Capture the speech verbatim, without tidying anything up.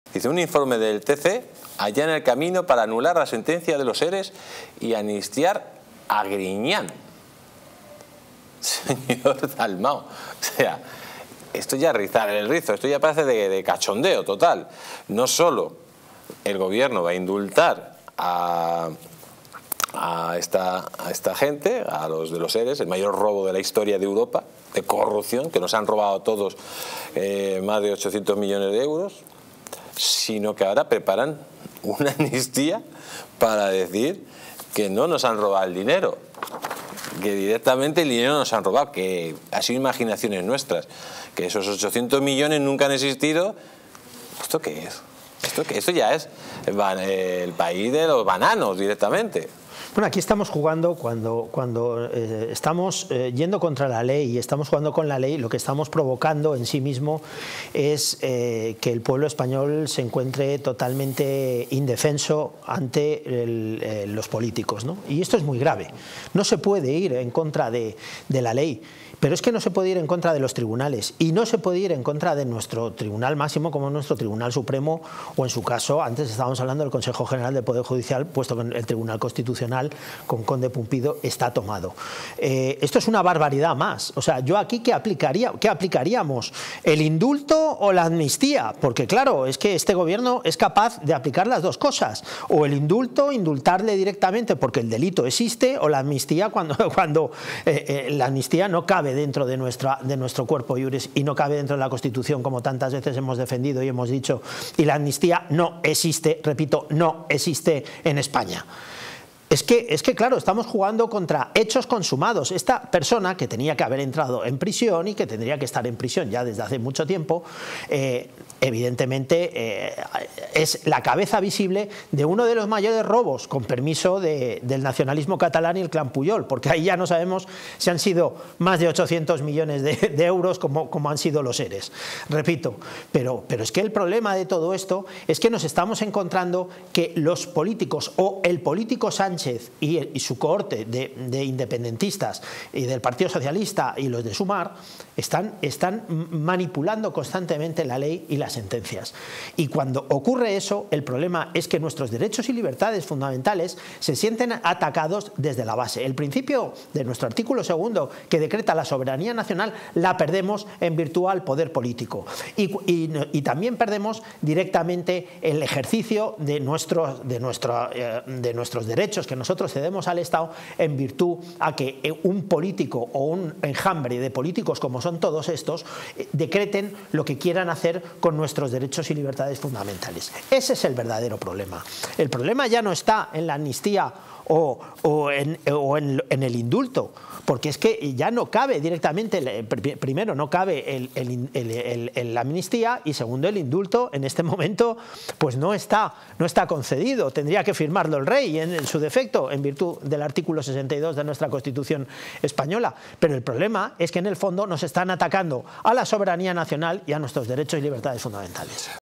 Dice, un informe del T C allana el camino para anular la sentencia de los ERES y amnistiar a Griñán. Señor Dalmau, o sea, esto ya es rizar el rizo, esto ya parece de, de cachondeo total. No solo el gobierno va a indultar a, a, esta, a esta gente, a los de los ERES, el mayor robo de la historia de Europa, de corrupción, que nos han robado a todos eh, más de ochocientos millones de euros, sino que ahora preparan una amnistía para decir que no nos han robado el dinero, que directamente el dinero nos han robado, que ha sido imaginaciones nuestras, que esos ochocientos millones nunca han existido. ¿Esto qué es? ¿Esto qué? Esto ya es el país de los bananos directamente. Bueno, aquí estamos jugando cuando, cuando eh, estamos eh, yendo contra la ley y estamos jugando con la ley, lo que estamos provocando en sí mismo es eh, que el pueblo español se encuentre totalmente indefenso ante el, eh, los políticos, ¿no? Y esto es muy grave. No se puede ir en contra de, de la ley, pero es que no se puede ir en contra de los tribunales y no se puede ir en contra de nuestro tribunal máximo como nuestro Tribunal Supremo, o en su caso, antes estábamos hablando del Consejo General del Poder Judicial, puesto que el Tribunal Constitucional con Conde Pumpido está tomado. Eh, esto es una barbaridad más. O sea, yo aquí ¿qué aplicaría? ¿Qué aplicaríamos? ¿El indulto o la amnistía? Porque claro, es que este gobierno es capaz de aplicar las dos cosas. O el indulto, indultarle directamente porque el delito existe, o la amnistía cuando, cuando eh, eh, la amnistía no cabe dentro de, nuestra, de nuestro cuerpo iuris y no cabe dentro de la Constitución, como tantas veces hemos defendido y hemos dicho, y la amnistía no existe, repito, no existe en España. Es que, es que, claro, estamos jugando contra hechos consumados. Esta persona que tenía que haber entrado en prisión y que tendría que estar en prisión ya desde hace mucho tiempo, eh, evidentemente eh, es la cabeza visible de uno de los mayores robos, con permiso de, del nacionalismo catalán y el clan Puyol, porque ahí ya no sabemos si han sido más de ochocientos millones de, de euros como, como han sido los ERES. Repito, pero, pero es que el problema de todo esto es que nos estamos encontrando que los políticos o el político Sánchez Y, y su cohorte de, de independentistas y del Partido Socialista y los de Sumar están, están manipulando constantemente la ley y las sentencias. Y cuando ocurre eso, el problema es que nuestros derechos y libertades fundamentales se sienten atacados desde la base. El principio de nuestro artículo segundo, que decreta la soberanía nacional, la perdemos en virtud al poder político. Y, y, y también perdemos directamente el ejercicio de, nuestro, de, nuestro, eh, de nuestros derechos que nosotros cedemos al Estado en virtud a que un político o un enjambre de políticos como son todos estos decreten lo que quieran hacer con nuestros derechos y libertades fundamentales. Ese es el verdadero problema. El problema ya no está en la amnistía o, o, en, o en, en el indulto, porque es que ya no cabe directamente, primero no cabe el, el, el, el, el, la amnistía, y segundo el indulto en este momento pues no está, no está concedido, tendría que firmarlo el rey en, en su defecto en virtud del artículo sesenta y dos de nuestra Constitución española. Pero el problema es que en el fondo nos están atacando a la soberanía nacional y a nuestros derechos y libertades fundamentales.